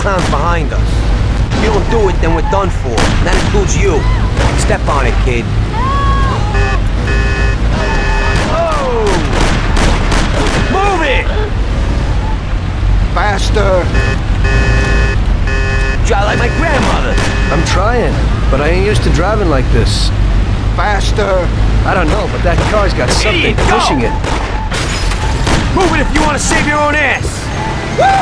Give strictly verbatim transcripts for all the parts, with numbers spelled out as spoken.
clowns behind us. If you don't do it, then we're done for. And that includes you. Step on it, kid. Oh! Move it! Faster! Drive like my grandmother. I'm trying, but I ain't used to driving like this. Faster! I don't know, but that car's got something Idiot, go! pushing it. Move it if you want to save your own ass. Woo!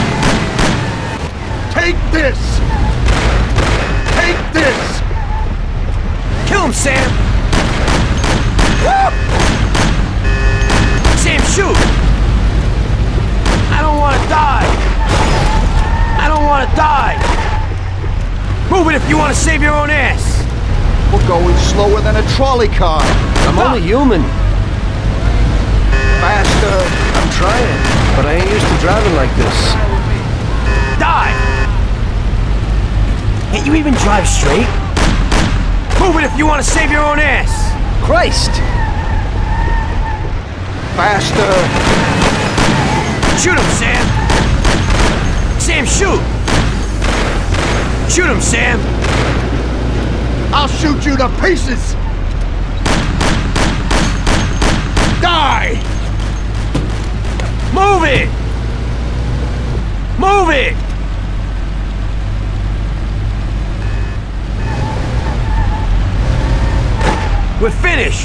Take this! Take this! Kill him, Sam! Woo! Sam, shoot! I don't want to die! I don't want to die! Move it if you want to save your own ass! We're going slower than a trolley car. I'm Stop. only human. Faster! I'm trying, but I ain't used to driving like this. Die! Can't you even drive straight? Move it if you want to save your own ass! Christ! Faster! Shoot him, Sam! Sam, shoot! Shoot him, Sam! I'll shoot you to pieces! Die! Move it! Move it! We're finished!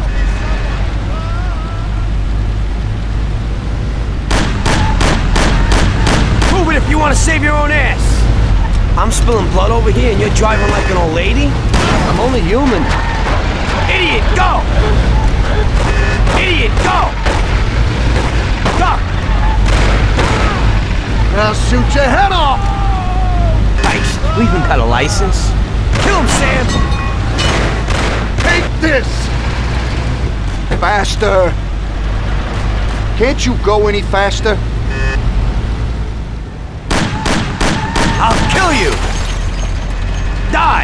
Move it if you want to save your own ass! I'm spilling blood over here and you're driving like an old lady? I'm only human. Idiot, go! Idiot, go! Duck! I'll shoot your head off! Christ, we even got a license. Kill him, Sam! Take this! Faster! Can't you go any faster? I'll kill you! Die!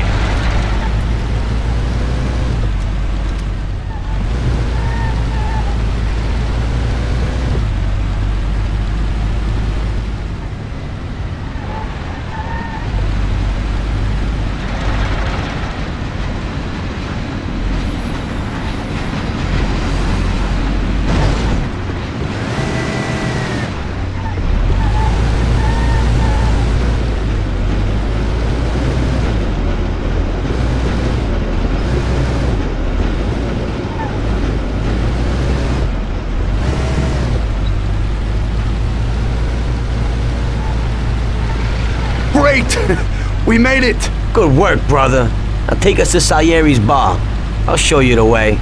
Great! We made it! Good work, brother. Now take us to Salieri's bar. I'll show you the way.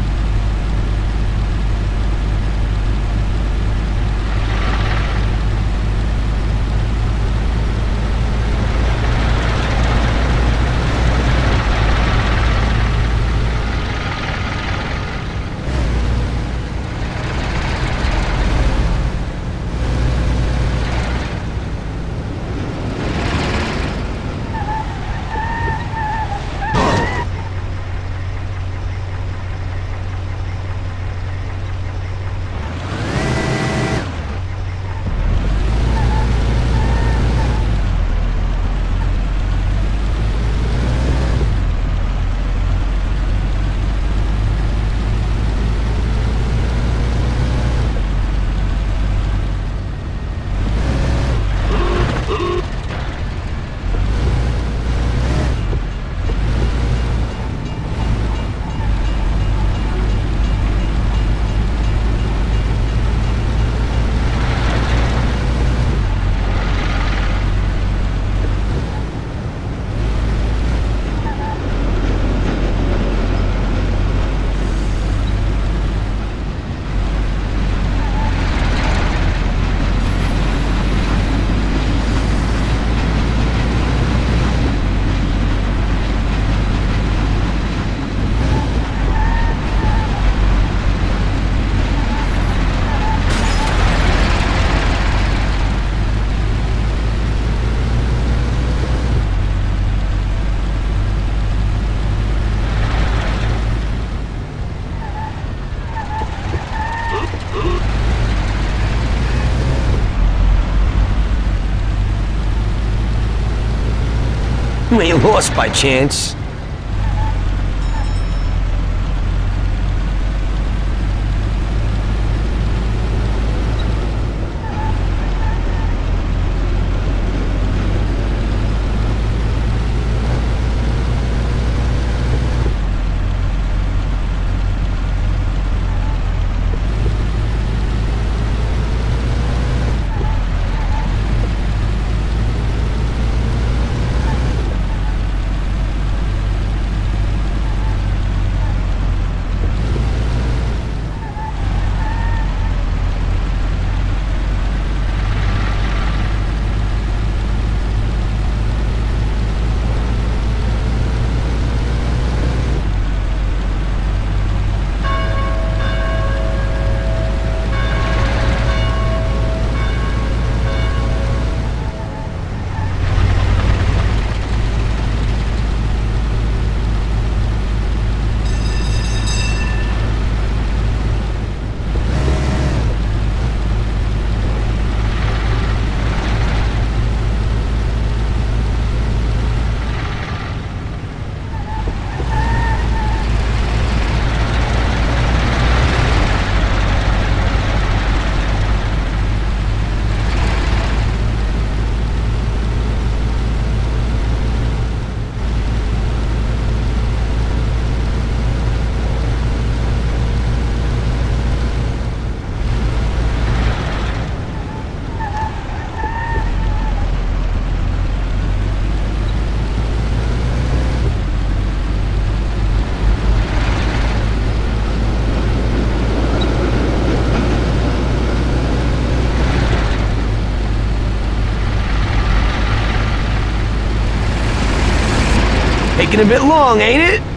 You ain't lost by chance. Taking a bit long, ain't it?